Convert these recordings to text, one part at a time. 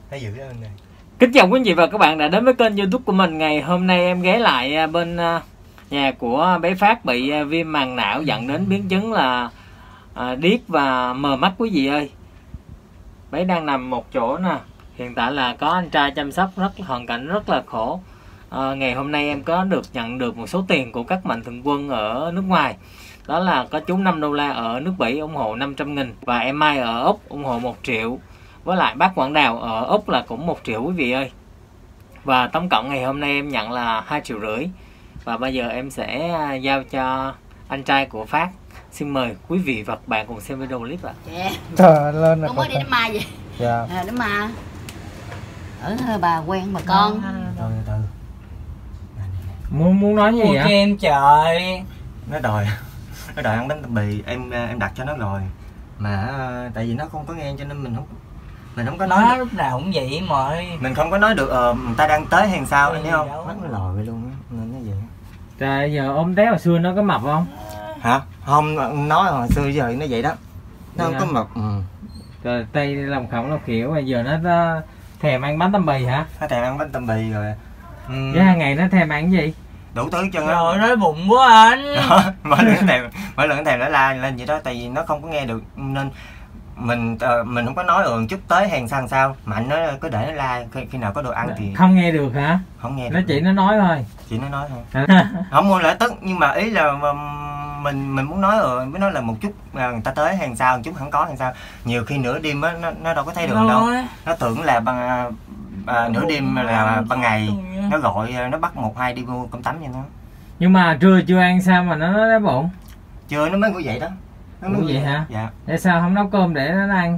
Thấy giữ cái ơn này. Kính chào quý anh chị và các bạn đã đến với kênh YouTube của mình. Ngày hôm nay em ghé lại bên nhà của bé Phát bị viêm màng não dẫn đến biến chứng là điếc và mờ mắt quý vị ơi. Bé đang nằm một chỗ nè. Hiện tại là có anh trai chăm sóc, hoàn cảnh rất là khổ. Ngày hôm nay em có nhận được một số tiền của các mạnh thường quân ở nước ngoài. Đó là có chú $5 ở nước Bỉ ủng hộ 500.000 và em Mai ở Úc ủng hộ 1 triệu. Với lại bác Quảng Đào ở Úc là cũng 1 triệu quý vị ơi. Và tổng cộng ngày hôm nay em nhận là 2,5 triệu. Và bây giờ em sẽ giao cho anh trai của Phát. Xin mời quý vị và các bạn cùng xem video clip ạ. Trời lên con mới đi đám ma vậy. Dạ. Đám ma ở bà quen bà con. Từ Muốn nói gì vậy? Cho em trời. nó đòi ăn bánh tằm bì, em đặt cho nó rồi mà tại vì nó không có nghe cho nên mình không có nói Lúc nào cũng vậy mà mình không có nói được người ta đang tới hay sao, anh thấy không? Nó lòi luôn á nên nó vậy. Trời, giờ ôm té hồi xưa nó có mập không? Hả? Không, nói hồi xưa giờ nó vậy đó, nó không có mập. Rồi tay lòng khổng lồ kiểu bây giờ nó thèm ăn bánh tằm bì hả? Nó thèm ăn bánh tằm bì rồi. Với hàng ngày nó thèm ăn cái gì? Đủ thứ chân á. Trời, nói bụng quá anh. Mỗi lần nó thèm nó la lên vậy đó, tại vì nó không có nghe được nên mình không có nói chút tới hàng sao mạnh nó cứ để nó la, khi nào có đồ ăn thì Không nghe được hả? không nghe được. Nó chỉ nó nói thôi. Chị nó nói thôi. Không mua lỡ tức, nhưng mà ý là mình muốn nói rồi mới nói là một chút người ta tới hàng sau, một chút không có hàng sau. Nhiều khi nửa đêm á nó đâu có thấy được đâu. Nó tưởng là nửa đêm là ban ngày, nó gọi nó bắt 1-2 đi mua cơm tắm cho nó. Nhưng mà trưa chưa ăn sao mà nó đói bụng? Chưa, nó mới ngủ vậy đó. Nó ngủ vậy hả? Dạ. Tại sao không nấu cơm để nó ăn?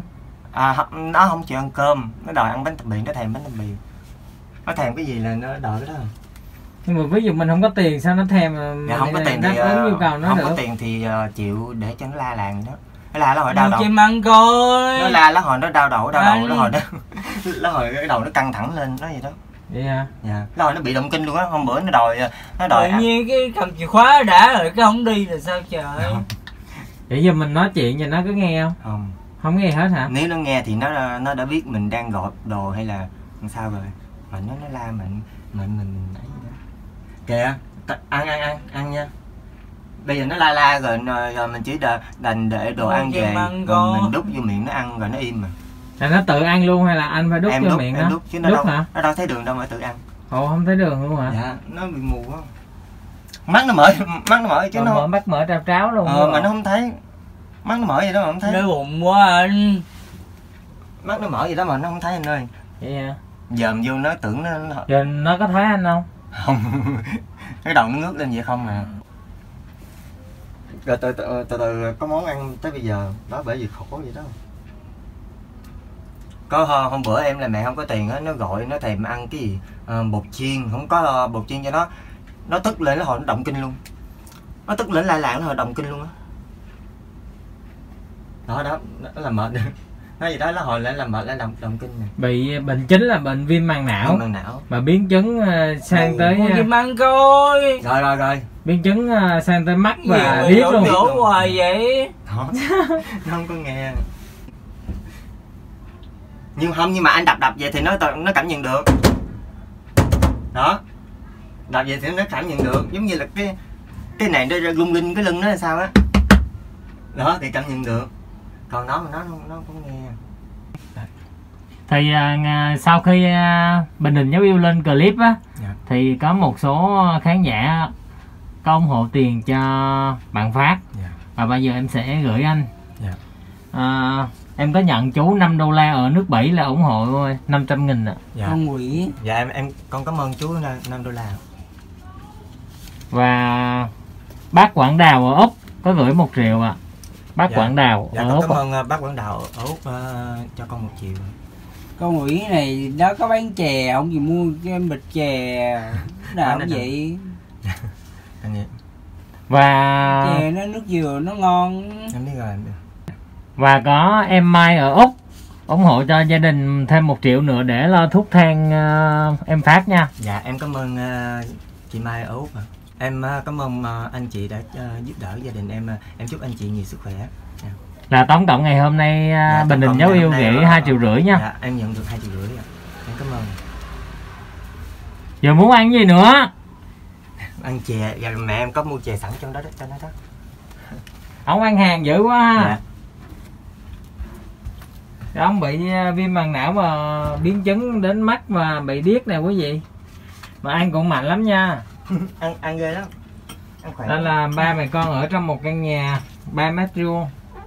Nó không chịu ăn cơm, nó đòi ăn bánh tằm bì, nó thèm bánh tằm bì. Nó thèm cái gì là nó đòi cái đó. Nhưng mà ví dụ mình không có tiền sao nó thèm? Dạ, không có tiền thì nhu cầu nó không được. có tiền thì chịu để cho nó la làng đó. Nó la nó hồi đau đầu. Chim ăn coi. Nó la nó hồi nó đau đầu, nó hồi nó hồi cái đầu nó căng thẳng lên nó vậy đó. Vậy hả? Dạ. Nó hồi nó bị động kinh luôn á, hôm bữa nó đòi tự nhiên cái cầm chìa khóa đã rồi cái không đi là sao trời. Vậy giờ mình nói chuyện cho nó có nghe không? Không. Không nghe hết hả? Nếu nó nghe thì nó đã biết mình đang gọi đồ hay là sao rồi. Mà nó la mình ấy đó. Kìa, ăn nha. Bây giờ nó la rồi mình chỉ đành để đồ ăn về rồi mình đút vô miệng nó ăn rồi nó im mà. Là nó tự ăn luôn hay là anh phải đút vô miệng nó? Đút chứ đút hả? Nó đâu thấy đường đâu mà tự ăn. Ồ, không thấy đường luôn hả? Dạ, nó bị mù quá. Mắt nó mở chứ nó mắt mở tráo luôn. Mà nó không thấy. Mắt nó mở vậy đó mà không thấy. Đói bụng quá anh. Mắt nó mở vậy đó mà nó không thấy anh ơi. Vậy hả? Dòm vô nó tưởng nó. Giờ nó có thấy anh không? Không. Cái đầu nó ngước lên vậy không à. Rồi từ từ có món ăn tới bây giờ đó, bởi vì khổ vậy đó. Có hôm bữa em là mẹ không có tiền á, nó gọi nó thèm ăn cái gì bột chiên, không có bột chiên cho nó tức lên, nó hồi nó động kinh luôn. Nó tức lên la làng, nó hồi động kinh luôn á. Đó nó là mệt. Nói gì đó nó hồi lại là mệt, lại động kinh nè. Bị bệnh chính là bệnh viêm màng não. Mà biến chứng sang tới Chim ăn coi. Rồi. Biến chứng sang tới mắt và điếc luôn. Đổ hoài vậy. Đó. Nó không có nghe. Nhưng mà anh đập vậy thì nó cảm nhận được. Đó. Đập vậy thì nó cảm nhận được, giống như là cái này nó rung linh cái lưng nó là sao á. Đó thì cảm nhận được. Còn nó mà nó không nghe. Thì sau khi Bình Định Dấu Yêu lên clip á, thì có một số khán giả có ủng hộ tiền cho bạn Phát. Và bây giờ em sẽ gửi anh. Em có nhận chú $5 ở nước Bỉ là ủng hộ 500.000 ạ. Con quỷ. Dạ con cảm ơn chú $5. Và bác Quảng Đào ở Úc có gửi 1 triệu ạ. Bác Quảng Đào ở Úc. Cảm ơn bác Quảng Đào ở Úc cho con 1 triệu. Con quỷ này đó có bán chè, ông gì mua cái bịch chè nào cũng vậy. Và chè nó nước dừa nó ngon. Em biết rồi. Và có em Mai ở Úc ủng hộ cho gia đình thêm 1 triệu nữa để lo thuốc thang em Phát nha. Dạ em cảm ơn chị Mai ở Úc. Em cảm ơn anh chị đã giúp đỡ gia đình em chúc anh chị nhiều sức khỏe. Là tổng cộng ngày hôm nay Bình Định Dấu Yêu gửi 2,5 triệu nha. Dạ, em nhận được 2,5 triệu. Em cảm ơn. Giờ muốn ăn gì nữa? Ăn chè, và mẹ em có mua chè sẵn trong đó đó, cho nó đó. Ông ăn hàng dữ quá ha. Dạ. Ông bị viêm màng não mà biến chứng đến mắt mà bị điếc nè quý vị. Mà ăn cũng mạnh lắm nha. ăn ghê lắm. Ăn khỏe. Đó là ba mẹ con ở trong một căn nhà 3 mét vuông.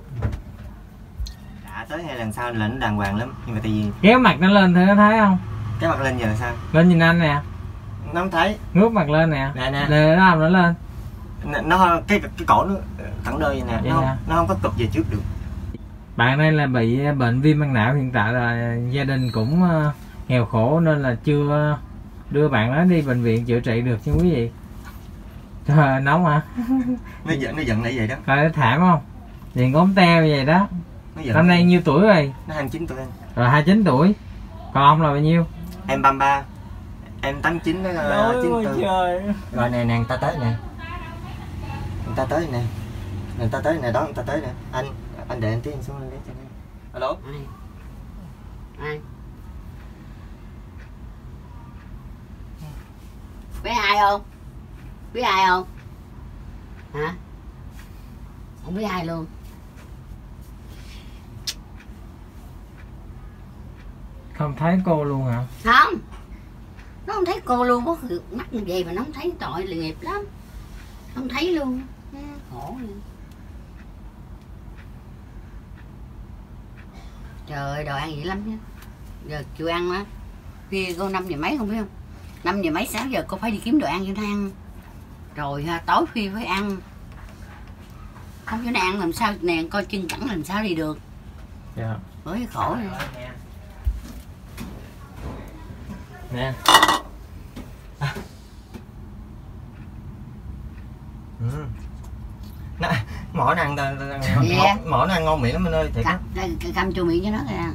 Đã tới hai lần sau là nó đàng hoàng lắm, nhưng mà tại vì Kéo mặt nó lên thử nó thấy không? cái mặt lên giờ là sao? Lên nhìn anh nè. Nó không thấy. Ngước mặt lên nè. Nè. Để nó làm nó lên. Nó cái cổ nó thẳng đơi vậy nè, Vậy nó không có cụp về trước được. Bạn đây là bị bệnh viêm màng não, hiện tại là gia đình cũng nghèo khổ nên là chưa đưa bạn đó đi bệnh viện chữa trị được nha quý vị. Trời nóng hả? Nó giận lại vậy đó. Coi thảm không? Nhìn ốm teo vậy đó. Năm nay nhiêu tuổi rồi? Nó 29 tuổi anh. Rồi 29 tuổi. Còn ông là bao nhiêu? Em 33. Em 89 đó là 94. Rồi nè người ta tới nè. Người ta tới nè. Người ta tới nè, đó người ta tới nè. Anh để anh tí xuống lấy cho em. Alo. Ai? Biết ai không? Biết ai không? Hả? Không biết ai luôn. Không thấy cô luôn hả? Không. Nó không thấy cô luôn, có mắt như vậy mà nó không thấy, tội là nghiệp lắm. Không thấy luôn. Khổ luôn. Trời ơi, đồ ăn vậy lắm chứ. Giờ chưa ăn á. Khi cô 5 giờ mấy không biết không? 5 giờ mấy 6 giờ cô phải đi kiếm đồ ăn cho nó ăn. Rồi ha, tối khuya phải ăn. Không cho nó ăn làm sao nè, coi chân cẳng làm sao đi được. Dạ. Bởi khổ rồi. Nè. Mỏ nó ăn mỏ nó ăn ngon miệng lắm anh ơi, thiệt á. Cầm chua miệng cho nó kìa.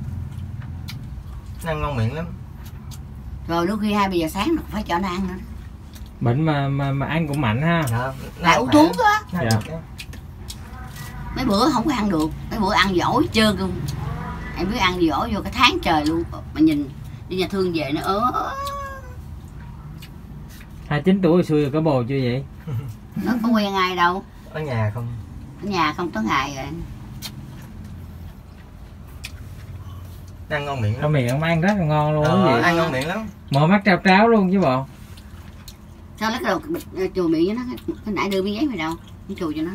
Nó ăn ngon miệng lắm. Rồi lúc khi 2 giờ sáng nó phải cho nó ăn nữa. Bệnh mà ăn cũng mạnh ha. Dạ, Lại uống thuốc á. Dạ. Mấy bữa không có ăn được, mấy bữa ăn dỗi hết trơn luôn. Em biết ăn dỗ vô cái tháng trời luôn. Mà nhìn đi nhà thương về nó 29 tuổi hồi xưa rồi có bồ chưa vậy? nó có quen ai đâu. Ở nhà không. Ở nhà không có ngày rồi. Nó ăn ngon miệng lắm. Trong miệng ông ăn rất là ngon luôn quý vị. Ăn ngon miệng lắm. Mở mắt trao tráo luôn chứ bộ. Sao lấy cái đầu chùi miệng cho nó, cái nãy đưa miếng giấy mày đâu, nó chùi cho nó.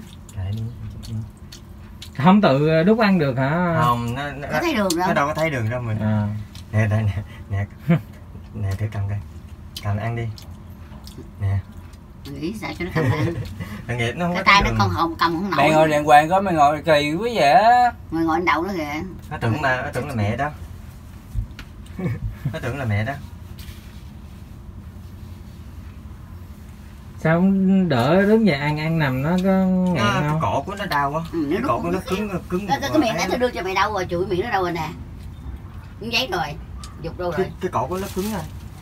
Không tự đút ăn được hả? Không, nó có thấy đường đâu. Nó đâu có thấy đường đâu mình. À. Nè đây nè. Nè thử cầm coi. Cầm ăn đi. Nè. Mày nghĩ sao cho nó cầm ăn. Thằng Nghiệp nó không cái có tay đường. nó con hồn cầm không nổi. Mày ngồi đàng hoàng có mày ngồi kỳ quá vậy. Mày ngồi trên đậu nó kìa. Nó tưởng là mẹ đó. Nó tưởng là mẹ đó. Sao không đỡ đứng dậy ăn nằm nó có nghẹn Cái không? cổ của nó đau quá. Cái Cổ của nó cứng. Cái miệng nãy tôi đưa cho mày đâu rồi, chùi miệng nó đâu rồi nè. Miếng giấy rồi. Dục đâu rồi. Cái cổ của nó cứng rồi.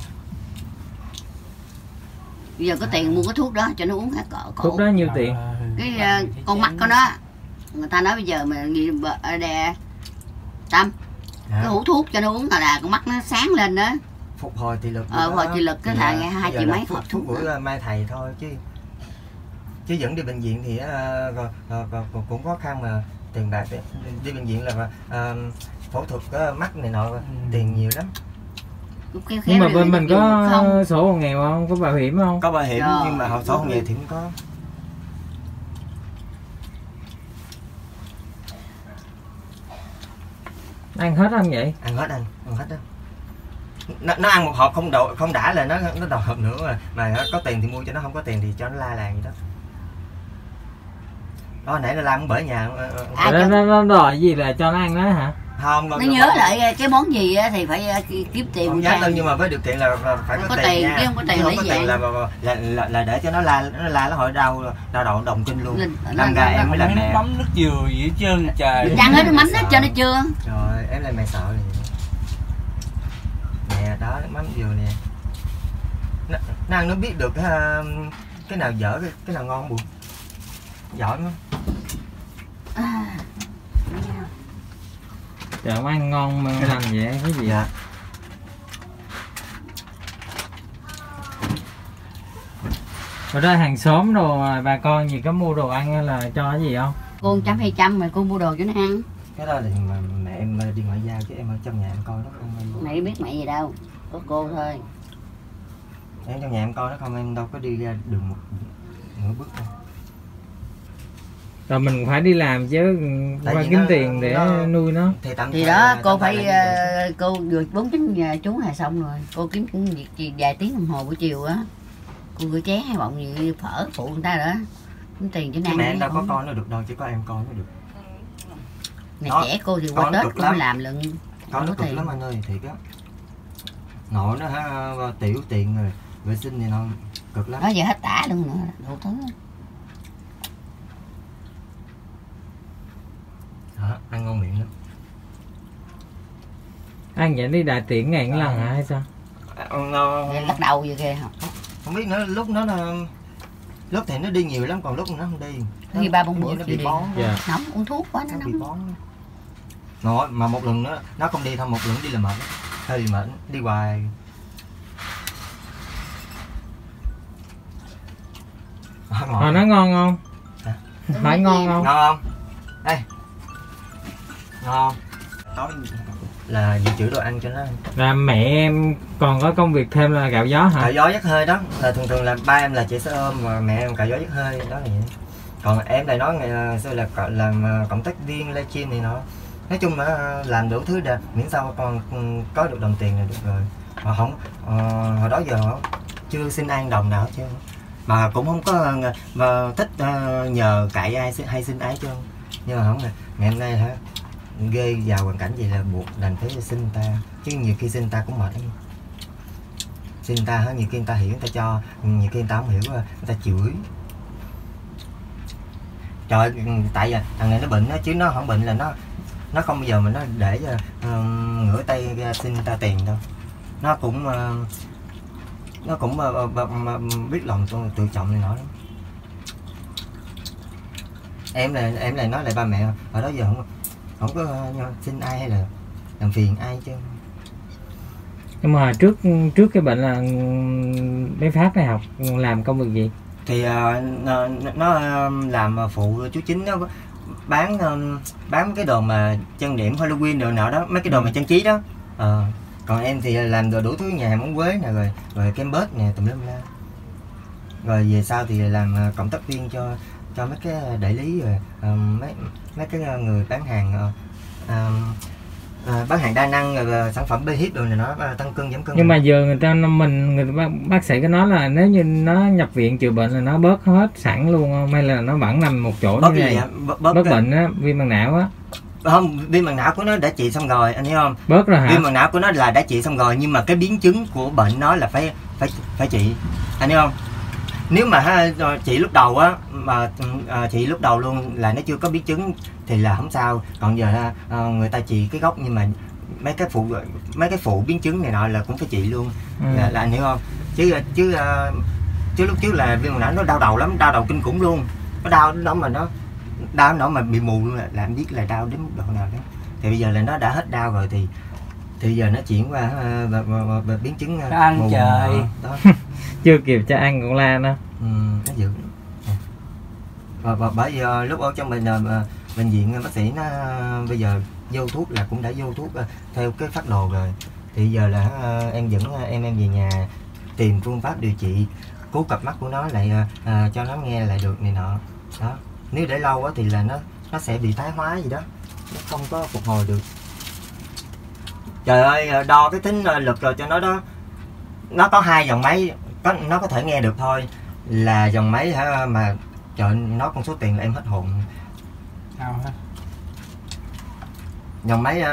Bây giờ có tiền mua cái thuốc đó cho nó uống hết cổ. Thuốc đó nhiêu tiền? Cái con mắt của nó, người ta nói bây giờ mà gì đè Tâm, cái hũ thuốc cho nó uống là con mắt nó sáng lên đó. Phục hồi thị lực. Phục hồi thị lực cái là 2 triệu mấy hộp thuốc bữa mai thầy thôi chứ dẫn đi bệnh viện thì cũng khó khăn mà tiền bạc đi bệnh viện là phẫu thuật mắt này nọ tiền nhiều lắm. Nhưng mà bên mình có sổ hộ nghèo không? Có bảo hiểm không? Có bảo hiểm nhưng mà sổ hộ nghèo thì không có. Ăn hết không vậy? Ăn hết anh, ăn hết đó. Nó ăn một hộp không đã là nó đòi hộp nữa mà có tiền thì mua cho nó, không có tiền thì cho nó la làng gì đó. Đó nãy nó la muốn bể nhà. Nó đòi gì là cho nó ăn đó hả? Không, nó nhớ lại cái món gì thì phải kiếm tiền. Không dám đâu, nhưng mà với điều kiện là phải có tiền nha. Chứ không có tiền không có tiền là để cho nó la hỏi đau đầu đồng kinh luôn. Làm ra em mới làm mẹ. Mắm nước dừa gì hết trơn trời. Chăng hết mắm hết cho nó chưa? Trời em lại mày sợ rồi. Nè đó mắm dừa nè. Nó ăn nó biết được cái nào dở cái nào ngon buồn. Giỏi lắm. Trời, ăn ngon mà làm vậy cái gì? Dạ. Ở đây hàng xóm đồ bà con gì có mua đồ ăn hay là cho cái gì không? Cô 100-200 mà cô mua đồ cho nó ăn. Cái đó là mà mẹ em đi ngoại giao chứ em ở trong nhà em coi nó không. Mẹ biết mẹ gì đâu, có cô thôi. Em trong nhà em coi nó không, em đâu có đi ra đường một nửa bước đâu. Rồi mình phải đi làm chứ, phải kiếm tiền để nuôi nó. Thì đó cô phải cô vừa 49 nhà chú là xong rồi, cô kiếm việc gì vài tiếng đồng hồ buổi chiều á, cô rửa chén hay bọng gì phở phụ người ta đó, kiếm tiền cho nàng. Mẹ em đâu có con nó được đâu, chỉ có em con nó được. Ngày trẻ cô thì qua Tết cô mới làm lận. Con nó cực lắm anh ơi, thiệt á. Nội nó hả, tiểu tiền rồi vệ sinh thì nó cực lắm. Nó giờ hết tả luôn nữa, đủ thứ. Hả? Ăn ngon miệng lắm. Ăn vậy đi đại tiện ngàn lần hả hay sao? Lắc đầu vậy kìa. Không biết nữa, lúc thì nó đi nhiều lắm, còn lúc nó không đi. Khi 3-4 bữa nó bị bị bón. Nóng uống thuốc quá nó nóng. Bị bón. Nó mà một lần nó không đi thôi, một lần đi là mệt. Hơi bị mệt, đi hoài. Nó ngon không? Phải ngon không? Ngon không? Đây. Ngon. Tối là dự trữ đồ ăn cho nó. Là mẹ em còn có công việc thêm là cạo gió hả? Cạo gió dắt hơi đó, là thường là ba em là chạy xe ôm mà mẹ em cạo gió dắt hơi đó là vậy. Còn em lại nói ngày xưa là làm cộng tác viên livestream này nọ. Nói chung là làm đủ thứ đã, miễn sao con có được đồng tiền là được rồi. Mà không hồi đó giờ chưa xin ăn đồng nào chứ, mà cũng không có mà thích nhờ cậy ai hay xin ai chứ. Nhưng mà không nè, ngày hôm nay hả ghê, vào hoàn cảnh gì là buộc đành phải xin người ta, chứ nhiều khi xin người ta cũng mệt lắm. Xin người ta hả, nhiều khi người ta hiểu người ta cho, nhiều khi người ta không hiểu người ta chửi. Trời, tại thằng này nó bệnh đó, chứ nó không bệnh là nó không bao giờ mà nó để ngửa tay ra xin người ta tiền đâu. Nó cũng biết lòng tự trọng này nọ lắm. Em là nói lại ba mẹ ở đó giờ không có xin ai hay là làm phiền ai chứ. Nhưng mà trước cái bệnh là bé Phát này học làm công việc gì? Thì nó làm phụ chú Chính, nó bán cái đồ mà trang điểm Halloween đồ nọ đó, mấy cái đồ mà trang trí đó. Còn em thì làm đồ đủ thứ nhà, món quế nè, rồi kem bớt nè, tùm lum la. Rồi về sau thì làm cộng tác viên cho mấy cái đại lý, rồi mấy cái người bán hàng bán hàng đa năng, rồi sản phẩm B-hit rồi này nó tăng cân giảm cân. Nhưng mà giờ người bác sĩ có nói là nếu như nó nhập viện chữa bệnh là nó bớt hết sẵn luôn không, hay là nó vẫn nằm một chỗ như này? Bớt bệnh á, viêm màng não á. Không, viêm màng não của nó đã trị xong rồi, anh hiểu không? Bớt rồi hả? Viêm màng não của nó là đã trị xong rồi, nhưng mà cái biến chứng của bệnh nó là phải trị, anh hiểu không? Nếu mà chị lúc đầu á, mà chị lúc đầu luôn là nó chưa có biến chứng thì là không sao. Còn giờ người ta trị cái gốc, nhưng mà mấy cái phụ biến chứng này nọ là cũng phải trị luôn. Là anh hiểu không? Chứ lúc trước là viêm màng não nó đau đầu lắm, đau đầu kinh khủng luôn. Nó đau đó mà nó đau nó mà bị mù luôn, là em biết là đau đến mức độ nào đó. Thì bây giờ là nó đã hết đau rồi thì giờ nó chuyển qua biến chứng ăn mù trời đó. Chưa kịp cho ăn còn la nữa. Nó dữ. Và bởi vì lúc ở trong bệnh viện bác sĩ nó bây giờ vô thuốc là cũng đã vô thuốc theo cái phác đồ rồi. Thì giờ là em dẫn em về nhà tìm phương pháp điều trị, cứu cặp mắt của nó lại, cho nó nghe lại được này nọ đó. Nếu để lâu quá thì là nó sẽ bị thái hóa gì đó, nó không có phục hồi được. Trời ơi, đo cái tính lực rồi cho nó đó, nó có 2 dòng máy, nó có thể nghe được thôi, là dòng máy hả, mà trời, nó con số tiền là em hết hồn. Dòng máy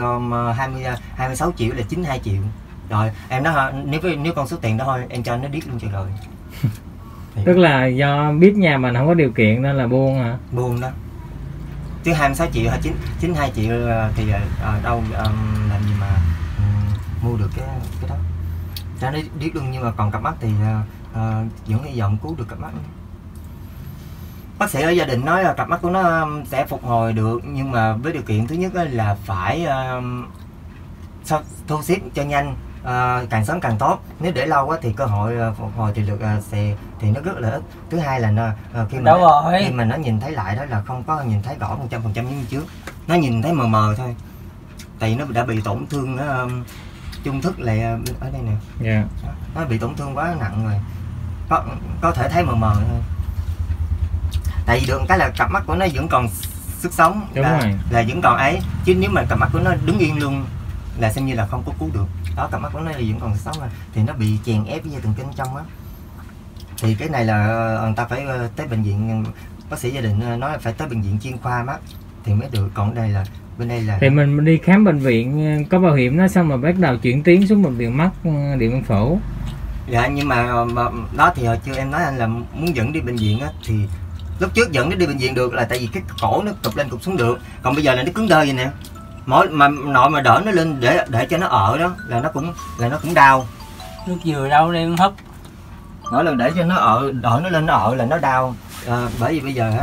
26 triệu là 92 triệu. Rồi em nói nếu con số tiền đó thôi em cho nó điếc luôn trời rồi. Tức là do biết nhà mình không có điều kiện nên là buông hả? Buông đó. Chứ 26 triệu hay 92 triệu thì đâu làm gì mà mua được cái đó. Cho nó điếc luôn, nhưng mà còn cặp mắt thì vẫn hy vọng cứu được cặp mắt. Bác sĩ ở gia đình nói là cặp mắt của nó sẽ phục hồi được, nhưng mà với điều kiện thứ nhất là phải thu xếp cho nhanh, càng sớm càng tốt. Nếu để lâu quá thì cơ hội phục hồi thì được xè thì nó rất là ít. Thứ hai là nó khi mà nó nhìn thấy lại đó là không có nhìn thấy rõ 100% như trước, nó nhìn thấy mờ mờ thôi, tại vì nó đã bị tổn thương trung thức lại ở đây nè. Yeah. Nó bị tổn thương quá nặng rồi, có thể thấy mờ mờ thôi. Tại vì được cái là cặp mắt của nó vẫn còn sức sống, là vẫn còn ấy, chứ nếu mà cặp mắt của nó đứng yên luôn là xem như là không có cứu được. Đó, cặp mắt của nó là vẫn còn sức sống, thì nó bị chèn ép với dây thần kinh trong á. Thì cái này là người ta phải tới bệnh viện, bác sĩ gia đình nói là phải tới bệnh viện chuyên khoa mắt thì mới được. Còn đây là bên đây là thì mình đi khám bệnh viện có bảo hiểm đó, xong mà bắt đầu chuyển tuyến xuống bệnh viện mắt Điện Biên Phủ. Dạ, nhưng mà đó thì hồi chưa em nói anh là muốn dẫn đi bệnh viện á, thì lúc trước dẫn nó đi bệnh viện được là tại vì cái cổ nó cụp lên cụp xuống được, còn bây giờ là nó cứng đơ vậy nè. Mỗi mà nội mà đỡ nó lên để cho nó ở đó là nó cũng đau. Nước dừa đâu đây hấp. Mỗi lần để cho nó ở, đỡ nó lên nó ở là nó đau. Bởi vì bây giờ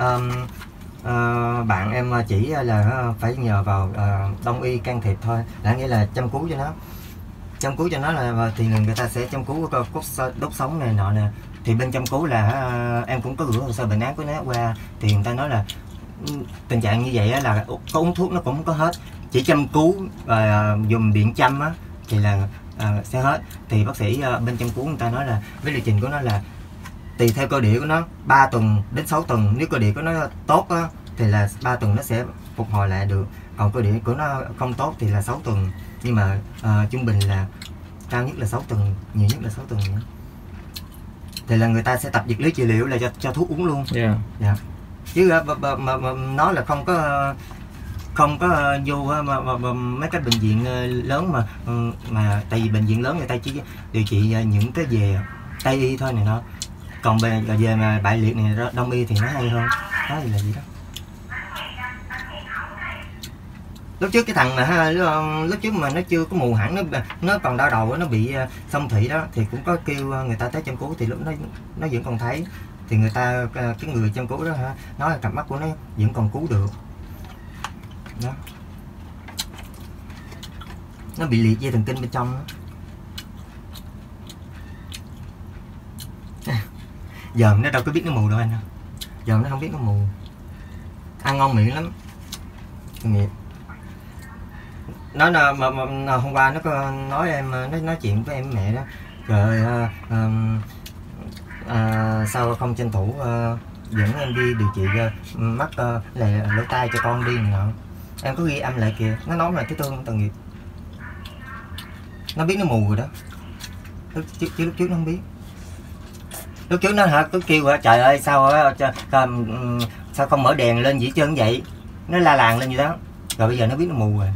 bạn em chỉ là phải nhờ vào đông y can thiệp thôi, là nghĩa là chăm cứu cho nó. Chăm cứu cho nó là thì người ta sẽ chăm cứu đốt sống này nọ nè. Thì bên chăm cứu là em cũng có gửi hồ sơ bệnh án của nó qua, thì người ta nói là tình trạng như vậy là có uống thuốc nó cũng không có hết, chỉ chăm cứu và dùng điện châm á thì là sẽ hết. Thì bác sĩ bên chăm cứu người ta nói là với liệu trình của nó là tùy theo cơ địa của nó 3 tuần đến 6 tuần, nếu cơ địa của nó tốt á thì là 3 tuần nó sẽ phục hồi lại được, còn cơ địa của nó không tốt thì là 6 tuần. Nhưng mà trung bình là cao nhất là 6 tuần, nhiều nhất là 6 tuần nữa. Thì là người ta sẽ tập vật lý trị liệu là cho thuốc uống luôn. Dạ. Chứ nó là không có vô mấy cái bệnh viện lớn mà tại vì bệnh viện lớn người ta chỉ điều trị những cái về Tây y thôi này nó, còn về mà bại liệt này Đông y thì nó hay hơn. Đó là gì đó. Lúc trước cái thằng mà lúc trước mà nó chưa có mù hẳn, nó còn đau đầu, nó bị xông thủy đó, thì cũng có kêu người ta tới chăm cứu, thì lúc nó vẫn còn thấy, thì người ta cái người chăm cứu đó nói là cặp mắt của nó vẫn còn cứu được đó. Nó bị liệt dây thần kinh bên trong đó. Giờ nó đâu có biết nó mù đâu anh, giờ nó không biết nó mù, ăn ngon miệng lắm. Nghiệp nó mà hôm qua nó có nói em, nó nói chuyện với em mẹ đó, rồi sao không tranh thủ dẫn em đi điều trị mắt lỗ tai cho con đi nọ. Em có ghi âm lại kìa, nó nói là cái tương tội nghiệp, nó biết nó mù rồi đó. Lúc trước nó không biết, lúc trước nó cứ kêu trời ơi sao không mở đèn lên gì trơn vậy, nó la làng lên gì đó, rồi bây giờ nó biết nó mù rồi.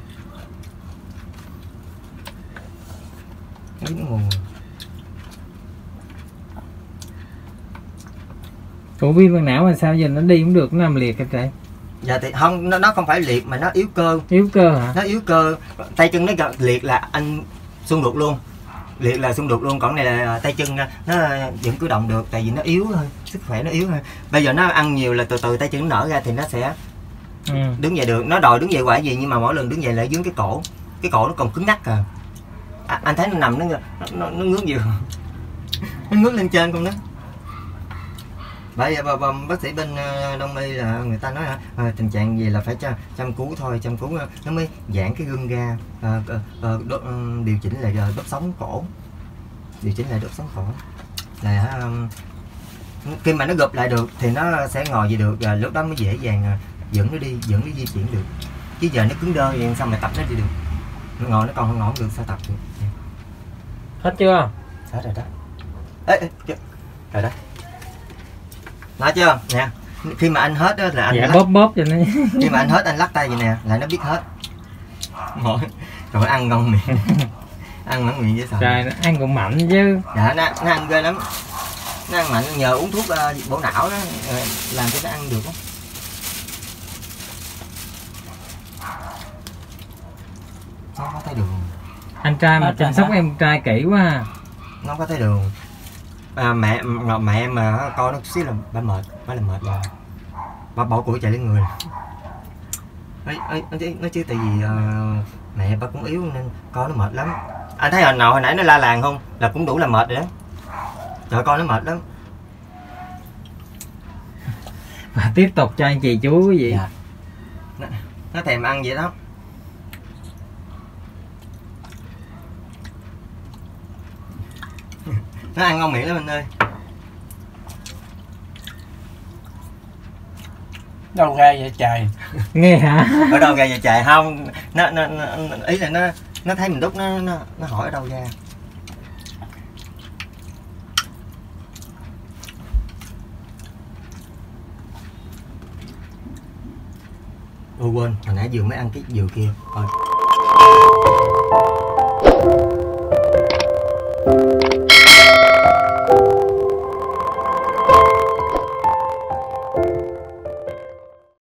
Ủa viêm màng não mà sao giờ nó đi cũng được, nó nằm liệt hả trời? Dạ thì không, nó không phải liệt mà nó yếu cơ. Yếu cơ hả? Nó yếu cơ, tay chân nó liệt là anh xung đột luôn, liệt là xung đột luôn. Còn này là tay chân nó vẫn cử động được, tại vì nó yếu thôi, sức khỏe nó yếu thôi. Bây giờ nó ăn nhiều là từ từ tay chân nó nở ra thì nó sẽ đứng dậy được. Nó đòi đứng dậy hoài gì nhưng mà mỗi lần đứng dậy lại dưới cái cổ nó còn cứng ngắc à. Anh thấy nó nằm nó ngước nhiều nó ngước lên trên con đó. Bởi vậy bác sĩ bên Đông y là người ta nói tình trạng gì là phải chăm cứu thôi, chăm cứu nó mới giãn cái gân ra, điều chỉnh lại đốt sống cổ, điều chỉnh lại đốt sống cổ là khi mà nó gộp lại được thì nó sẽ ngồi gì được, và lúc đó mới dễ dàng dẫn nó di chuyển được. Chứ giờ nó cứng đơ vậy sao mà tập nó đi được, nó ngồi nó còn không ngồi được sao tập được. Hết chưa? Hết rồi đó. Rồi đó. Nói chưa nè, khi mà anh hết đó là anh bóp cho nó. Khi mà anh hết anh lắc tay vậy nè là nó biết hết. Rồi ăn ngon miệng. Ăn ngon miệng với sao. Trời, nó ăn cũng mạnh chứ. Dạ nó ăn ghê lắm. Nó ăn mạnh, nhờ uống thuốc bổ não đó làm cho nó ăn được đó. Nó không có thấy đường. Anh trai mà chăm sóc em trai kỹ quá à. Nó không có thấy đường. Mẹ em mà coi nó chút xíu là bà mệt, bà là mệt rồi, bà bỏ củi chạy lên người. Nó chứ tại vì mẹ bà cũng yếu nên coi nó mệt lắm. Anh thấy hồi nãy nó la làng không là cũng đủ là mệt rồi đó. Trời, con nó mệt lắm. Và tiếp tục cho anh chị chú quý vị. Dạ. Nó thèm ăn vậy đó. Nó ăn ngon miệng lắm anh ơi. Đâu ra vậy trời? Nghe hả? Ở đâu ra vậy trời? Không, nó ý là nó thấy mình đút, nó hỏi ở đâu ra. Quên, hồi nãy vừa mới ăn cái dừa kia. Thôi.